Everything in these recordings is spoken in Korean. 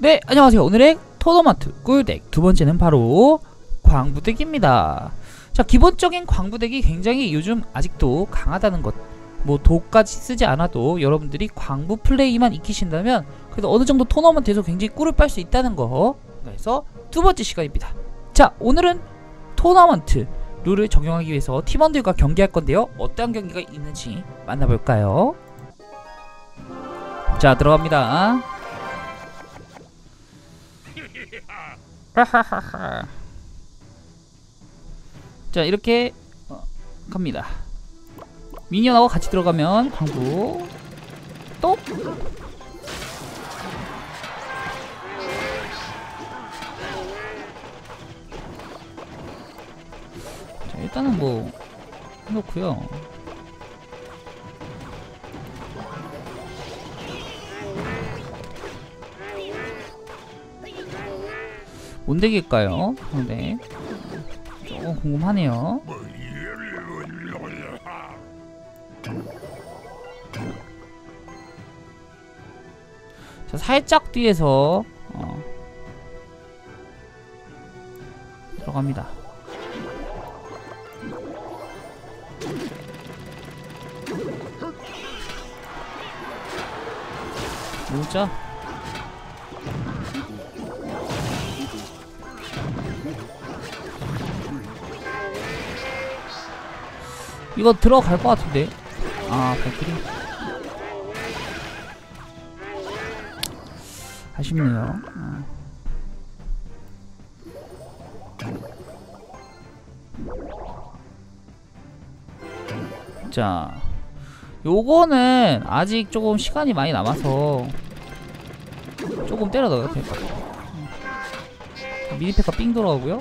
네, 안녕하세요. 오늘의 토너먼트 꿀덱 두 번째는 바로 광부덱입니다. 자, 기본적인 광부덱이 굉장히 요즘 아직도 강하다는 것, 뭐 도까지 쓰지 않아도 여러분들이 광부 플레이만 익히신다면 그래도 어느 정도 토너먼트에서 굉장히 꿀을 빨 수 있다는 거. 그래서 두 번째 시간입니다. 자, 오늘은 토너먼트 룰을 적용하기 위해서 팀원들과 경기할 건데요. 어떤 경기가 있는지 만나볼까요? 자, 들어갑니다. 자, 이렇게 갑니다. 미니언하고 같이 들어가면 광부 또 자, 일단은 뭐 해놓고요. 뭔 덱일까요? 네, 조금 궁금하네요. 자, 살짝 뒤에서 들어갑니다. 뭐죠? 이거 들어갈 것 같은데. 아, 발길이 아쉽네요. 자, 요거는 아직 조금 시간이 많이 남아서 조금 때려 넣어도 될 것 같아요. 미니팩가 삥 돌아오고요.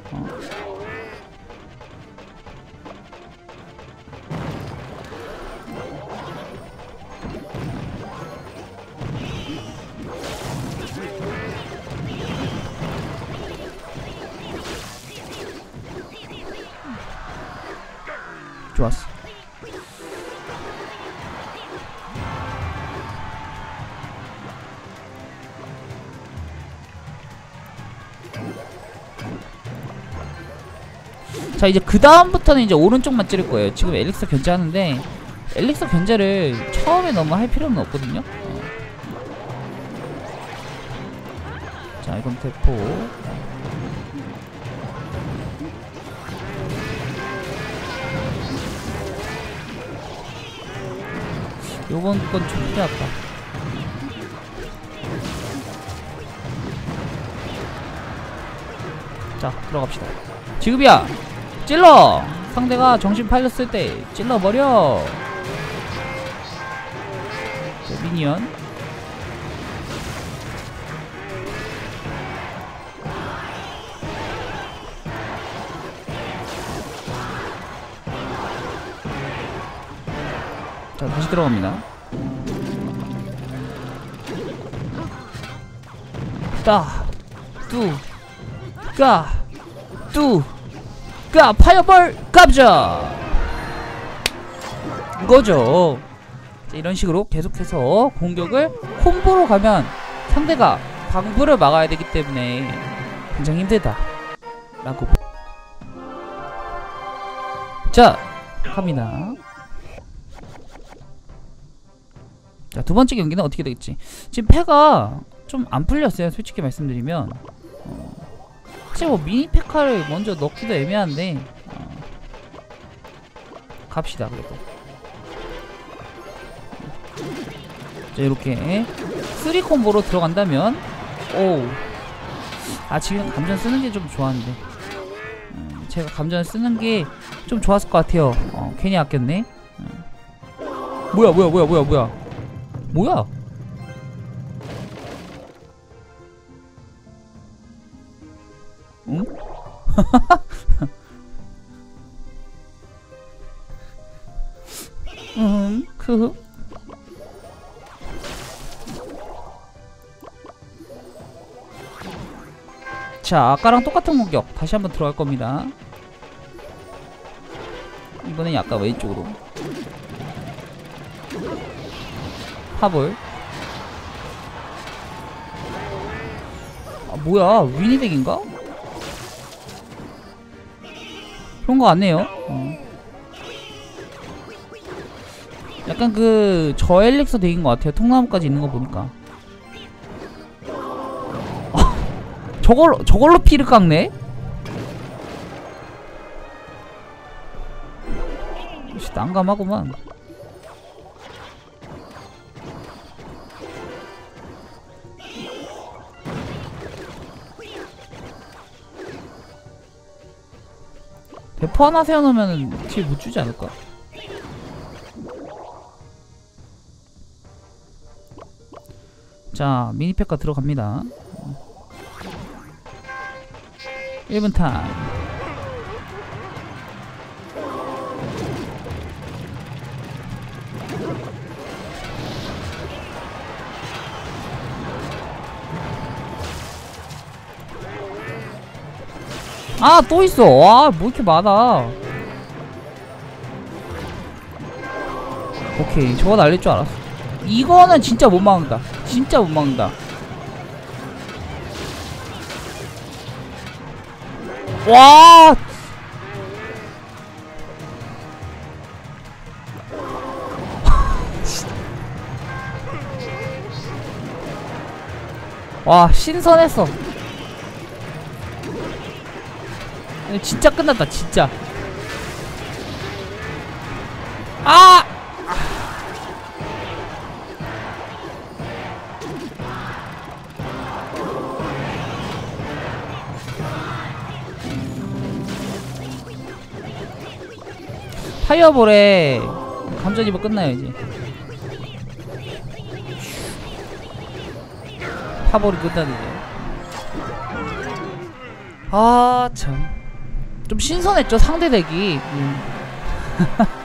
좋았어. 자, 이제 그 다음부터는 이제 오른쪽만 찌를 거예요. 지금 엘릭서 견제하는데 엘릭서 견제를 처음에 너무 할 필요는 없거든요. 자, 이건 대포. 요번 건 좀 필요하다. 자, 들어갑시다. 지금이야! 찔러! 상대가 정신 팔렸을 때 찔러버려! 자, 미니언. 자, 다시 들어갑니다. 따, 뚜, 까, 뚜, 까, 파이어볼, 갑자! 이거죠. 자, 이런 식으로 계속해서 공격을 콤보로 가면 상대가 광부를 막아야 되기 때문에 굉장히 힘들다 라고. 자, 갑니다. 자, 두 번째 경기는 어떻게 되겠지? 지금 패가 좀 안 풀렸어요. 솔직히 말씀드리면 사실 뭐 미니 페카를 먼저 넣기도 애매한데 갑시다. 그래도 자, 이렇게 3콤보로 들어간다면 오, 아, 지금 감전 쓰는 게 좀 좋았는데 제가 감전을 쓰는 게 좀 좋았을 것 같아요. 괜히 아꼈네. 뭐야 뭐야? 응? 자, 아까랑 똑같은 공격 다시 한번 들어갈 겁니다. 이번엔 약간 왼쪽으로 파볼. 뭐야, 위니 덱인가? 그런 거 같네요. 약간 그 저엘릭서 덱인 것 같아요. 통나무까지 있는 거 보니까. 저걸로 피를 깎네? 난감하구만. 대포 하나 세워놓으면 딜 못 주지 않을까? 자, 미니팩카 들어갑니다. 1분 타임. 아, 또 있어. 와, 뭐 이렇게 많아. 오케이, 저거 날릴 줄 알았어. 이거는 진짜 못 막는다. 진짜 못 막는다. 와! 와, 신선했어. 진짜 끝났다, 진짜. 아! 파이어볼에 감전 입어 끝나요, 이제. 파볼이 끝나네, 이제. 아, 참. 좀 신선했죠, 상대 덱이.